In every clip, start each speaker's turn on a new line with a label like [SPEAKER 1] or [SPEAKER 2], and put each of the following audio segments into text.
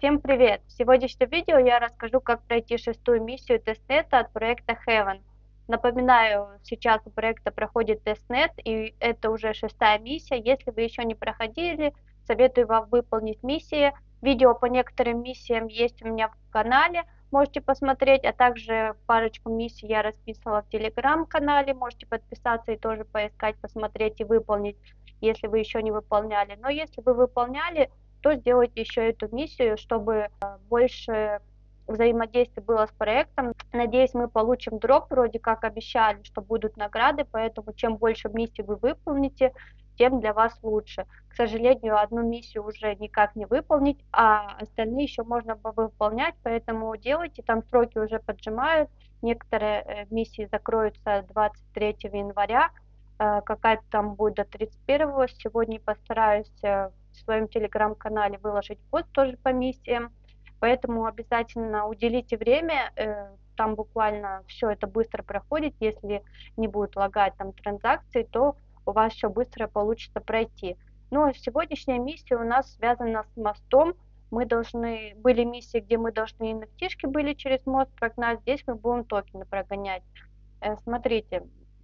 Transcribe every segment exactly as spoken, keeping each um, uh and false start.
[SPEAKER 1] Всем привет! В сегодняшнем видео я расскажу, как пройти шестую миссию тестнета от проекта Heaven. Напоминаю, сейчас у проекта проходит тестнет, и это уже шестая миссия. Если вы еще не проходили, советую вам выполнить миссии. Видео по некоторым миссиям есть у меня в канале, можете посмотреть, а также парочку миссий я расписывала в телеграм-канале, можете подписаться и тоже поискать, посмотреть и выполнить, если вы еще не выполняли. Но если вы выполняли, то сделайте еще эту миссию, чтобы больше взаимодействия было с проектом. Надеюсь, мы получим дроп, вроде как обещали, что будут награды, поэтому чем больше миссий вы выполните, тем для вас лучше. К сожалению, одну миссию уже никак не выполнить, а остальные еще можно выполнять, поэтому делайте, там сроки уже поджимают, некоторые миссии закроются двадцать третьего января, какая-то там будет до тридцать первого, сегодня постараюсь в своем телеграм-канале выложить пост тоже по миссиям, поэтому обязательно уделите время, там буквально все это быстро проходит, если не будет лагать там транзакции, то у вас все быстро получится пройти. Ну, сегодняшняя миссия у нас связана с мостом, мы должны, были миссии, где мы должны эн эф ти-шки были через мост прогнать, здесь мы будем токены прогонять. Смотрите,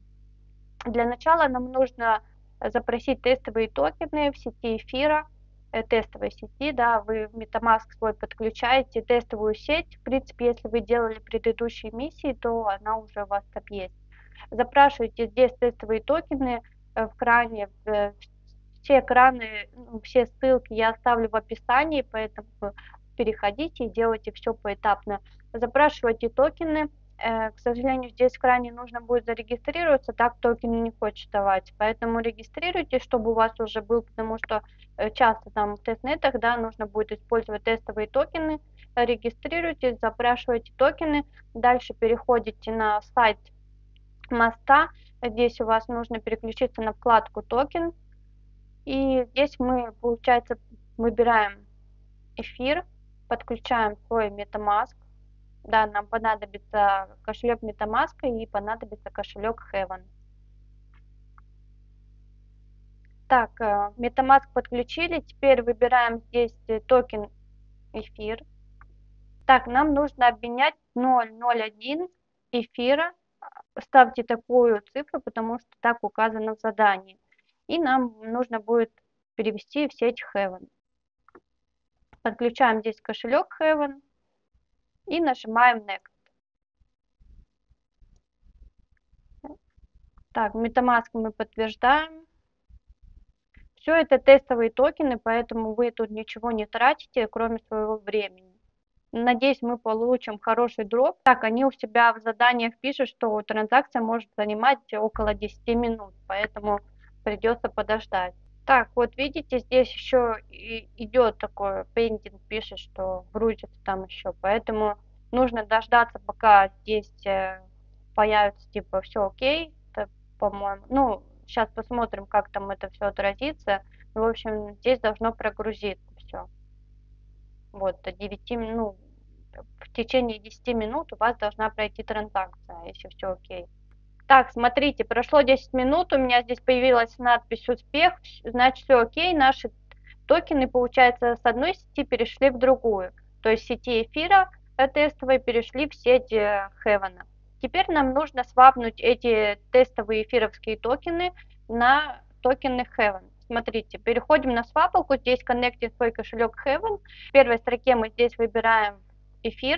[SPEAKER 1] для начала нам нужно запросить тестовые токены в сети эфира, э, тестовой сети, да, вы в MetaMask свой подключаете тестовую сеть, в принципе, если вы делали предыдущие миссии, то она уже у вас там есть. Запрашивайте здесь тестовые токены э, в кране, э, все экраны, все ссылки я оставлю в описании, поэтому переходите и делайте все поэтапно. Запрашивайте токены. К сожалению, здесь в кране нужно будет зарегистрироваться, так токен не хочет давать, поэтому регистрируйтесь, чтобы у вас уже был, потому что часто там в тестнетах, да, нужно будет использовать тестовые токены, регистрируйтесь, запрашивайте токены, дальше переходите на сайт моста, здесь у вас нужно переключиться на вкладку токен, и здесь мы, получается, выбираем эфир, подключаем свой MetaMask. Да, нам понадобится кошелек MetaMask и понадобится кошелек Heaven. Так, MetaMask подключили, теперь выбираем здесь токен эфир. Так, нам нужно обменять ноль ноль один эфира, ставьте такую цифру, потому что так указано в задании. И нам нужно будет перевести в сеть Heaven. Подключаем здесь кошелек Heaven и нажимаем Next. Так, MetaMask мы подтверждаем. Все это тестовые токены, поэтому вы тут ничего не тратите, кроме своего времени. Надеюсь, мы получим хороший дроп. Так, они у себя в заданиях пишут, что транзакция может занимать около десяти минут, поэтому придется подождать. Так, вот видите, здесь еще идет такое, пендинг пишет, что грузится там еще, поэтому нужно дождаться, пока здесь появится типа все окей, по-моему. Ну, сейчас посмотрим, как там это все отразится. В общем, здесь должно прогрузиться все. Вот, до девяти минут, ну, в течение десяти минут у вас должна пройти транзакция, если все окей. Так, смотрите, прошло десять минут, у меня здесь появилась надпись «Успех», значит, все окей, наши токены, получается, с одной сети перешли в другую, то есть сети эфира тестовой перешли в сеть Heaven. Теперь нам нужно свапнуть эти тестовые эфировские токены на токены Heaven. Смотрите, переходим на свапалку, здесь коннектим свой кошелек Heaven. В первой строке мы здесь выбираем эфир,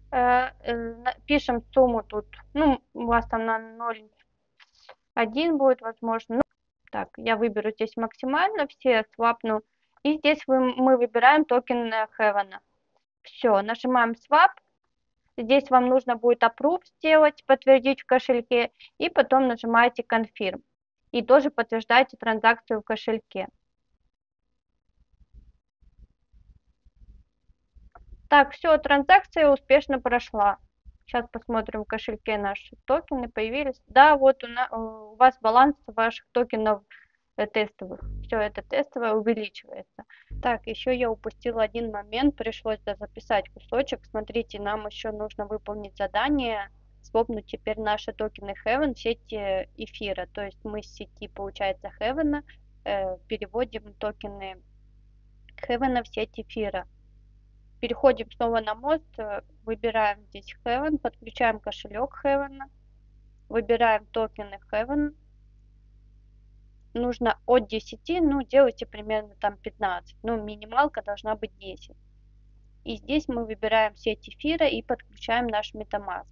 [SPEAKER 1] пишем сумму тут, ну, у вас там на ноль целых один будет, возможно. Ну, так, я выберу здесь максимально, все свапну. И здесь вы, мы выбираем токен Heaven. Все, нажимаем Swap. Здесь вам нужно будет approve сделать, подтвердить в кошельке, и потом нажимаете Confirm. И тоже подтверждаете транзакцию в кошельке. Так, все, транзакция успешно прошла. Сейчас посмотрим в кошельке наши токены появились. Да, вот у, на, у вас баланс ваших токенов тестовых. Все это тестовое увеличивается. Так, еще я упустила один момент, пришлось записать кусочек. Смотрите, нам еще нужно выполнить задание, свопнуть теперь наши токены Heaven в сети эфира. То есть мы с сети, получается, Heaven э, переводим токены Heaven в сеть эфира. Переходим снова на мост, э, выбираем здесь Heaven, подключаем кошелек Heaven, выбираем токены Heaven. Нужно от десяти, ну делайте примерно там пятнадцать, ну минималка должна быть десять. И здесь мы выбираем сеть эфира и подключаем наш MetaMask.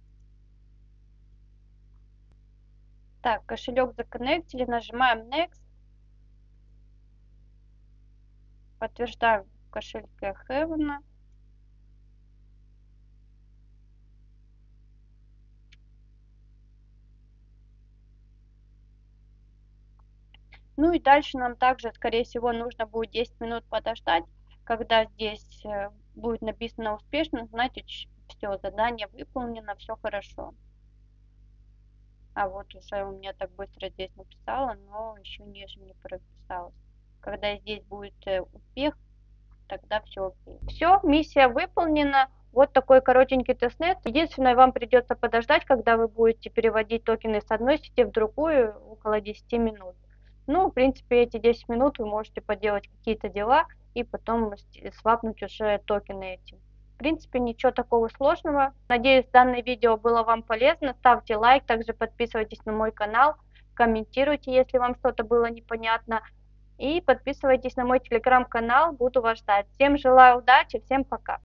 [SPEAKER 1] Так, кошелек законнектили, нажимаем Next. Подтверждаем в кошельке Heaven. Ну и дальше нам также, скорее всего, нужно будет десять минут подождать. Когда здесь будет написано успешно, значит, все, задание выполнено, все хорошо. А вот уже у меня так быстро здесь написала, но еще ниже не прописалось. Когда здесь будет успех, тогда все окей. Все, миссия выполнена. Вот такой коротенький тестнет. Единственное, вам придется подождать, когда вы будете переводить токены с одной сети в другую, около десяти минут. Ну, в принципе, эти десять минут вы можете поделать какие-то дела и потом свапнуть уже токены эти. В принципе, ничего такого сложного. Надеюсь, данное видео было вам полезно. Ставьте лайк, также подписывайтесь на мой канал, комментируйте, если вам что-то было непонятно. И подписывайтесь на мой телеграм-канал, буду вас ждать. Всем желаю удачи, всем пока.